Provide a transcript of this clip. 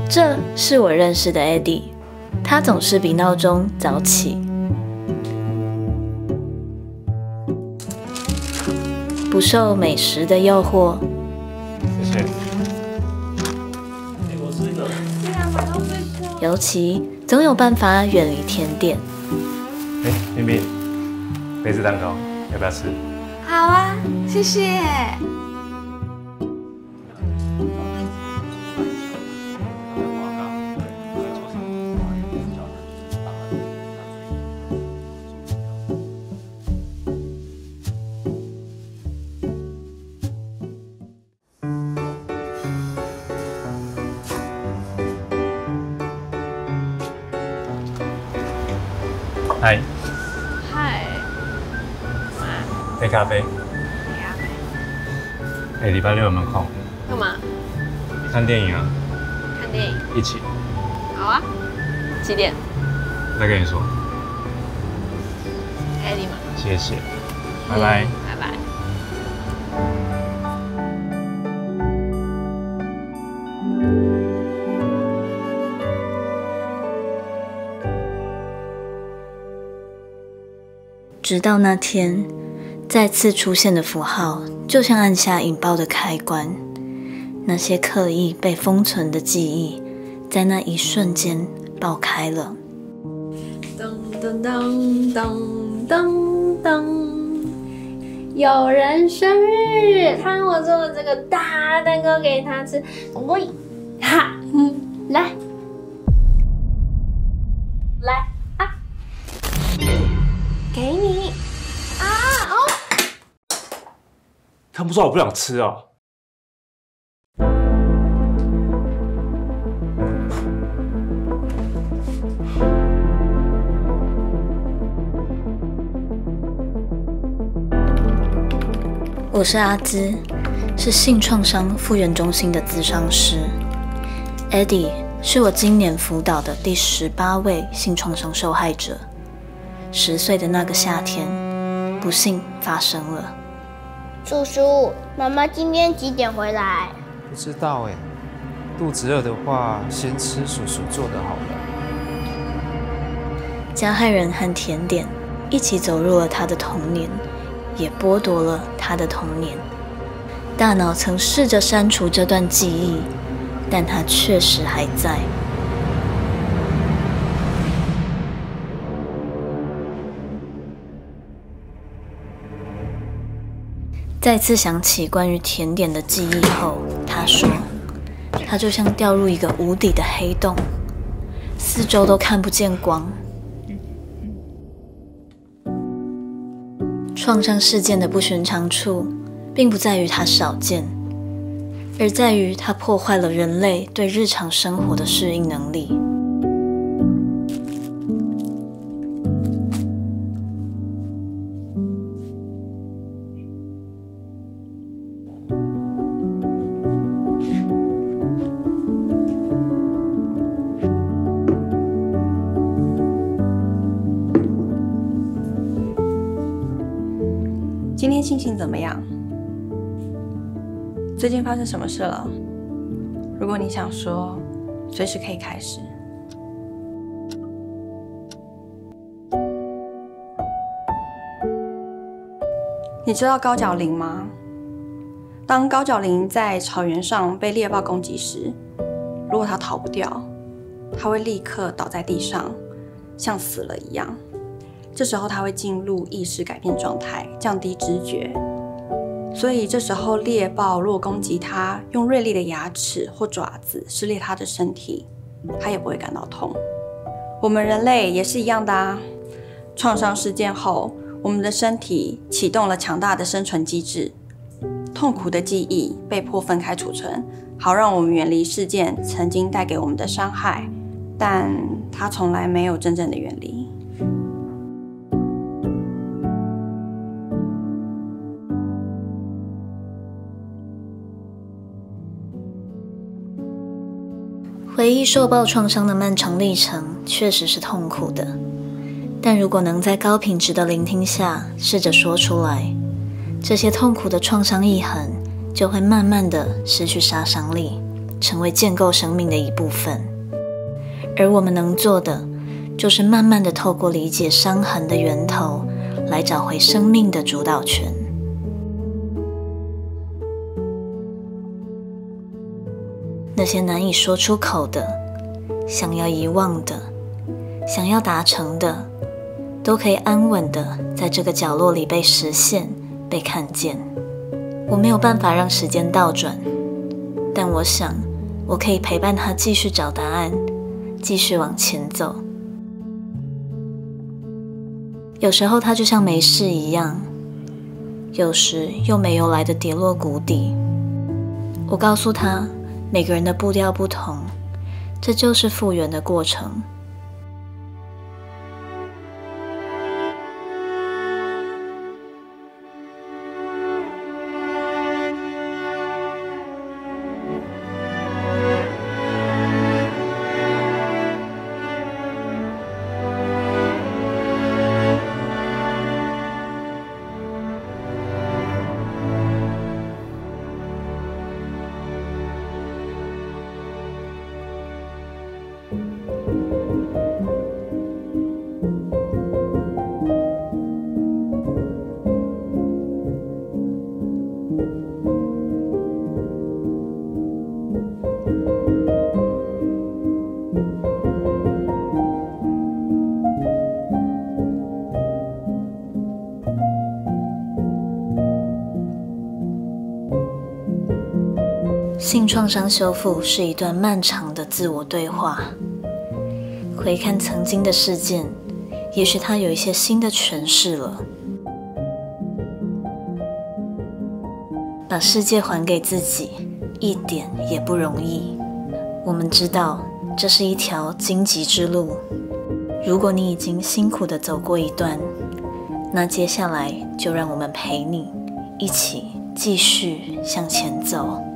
这是我认识的 Eddie， 他总是比闹钟早起，不受美食的诱惑。 谢谢。 我吃一个。 尤其总有办法远离甜点。 冰冰，杯子蛋糕要不要吃？ 好啊，谢谢。 嗨。 嗨。 杯咖啡。礼拜六有没有空？ 干嘛？ 看电影啊。 看电影。 一起。 好啊。几点？ 再跟你说。 Eddie嘛。 谢谢。拜拜。 拜拜。 直到那天，再次出现的符号，就像按下引爆的开关。那些刻意被封存的记忆，在那一瞬间爆开了。 噔噔噔噔噔噔，有人生日，看我做了这个大蛋糕给他吃，喂，哈，来，来啊，给你啊哦。 看不出来我不想吃啊。 我是阿姿，是性创伤复原中心的咨商师。Eddie 是我今年辅导的第18位性创伤受害者。10岁的那个夏天，不幸发生了。 叔叔，妈妈今天几点回来？ 不知道哎，肚子饿的话，先吃叔叔做的好了。 加害人和甜点一起走入了他的童年，也剥夺了他的童年。大脑曾试着删除这段记忆，但它确实还在。再次想起关于甜点的记忆后，他说，他就像掉入一个无底的黑洞，四周都看不见光。创伤事件的不寻常处，并不在于它少见，而在于它破坏了人类对日常生活的适应能力。 今天心情怎么样？最近发生什么事了？如果你想说，随时可以开始。你知道高脚羚吗？当高脚羚在草原上被猎豹攻击时，如果它逃不掉，它会立刻倒在地上，像死了一样。这时候它会进入意识改变状态，降低知觉。所以这时候猎豹如果攻击它，用锐利的牙齿或爪子撕裂它的身体，它也不会感到痛。我们人类也是一样的啊。创伤事件后，我们的身体启动了强大的生存机制，痛苦的记忆被迫分开储存，好让我们远离事件曾经带给我们的伤害，但它从来没有真正的远离。 回忆受暴创伤的漫长历程确实是痛苦的，但如果能在高品质的聆听下试着说出来，这些痛苦的创伤遗痕就会慢慢的失去杀伤力， 成为建构生命的一部分。而我们能做的，就是慢慢地透过理解伤痕的源头，来找回生命的主导权。那些难以说出口的，想要遗忘的，想要达成的，都可以安稳的在这个角落里被实现、被看见。我没有办法让时间倒转，但我想我可以陪伴他继续找答案，继续往前走。有时候他就像没事一样，有时又没由来的跌落谷底。我告诉他，每个人的步调不同，这就是复原的过程。性创伤修复是一段漫长的自我对话。回看曾经的事件，也许它有一些新的诠释了。把世界还给自己，一点也不容易。我们知道，这是一条荆棘之路。如果你已经辛苦地走过一段，那接下来就让我们陪你，一起继续向前走。